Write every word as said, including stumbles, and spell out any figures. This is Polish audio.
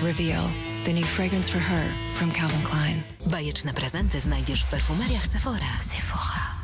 Reveal, the new fragrance for her from Calvin Klein. Bajeczne prezenty znajdziesz w perfumeriach Sephora. Sephora.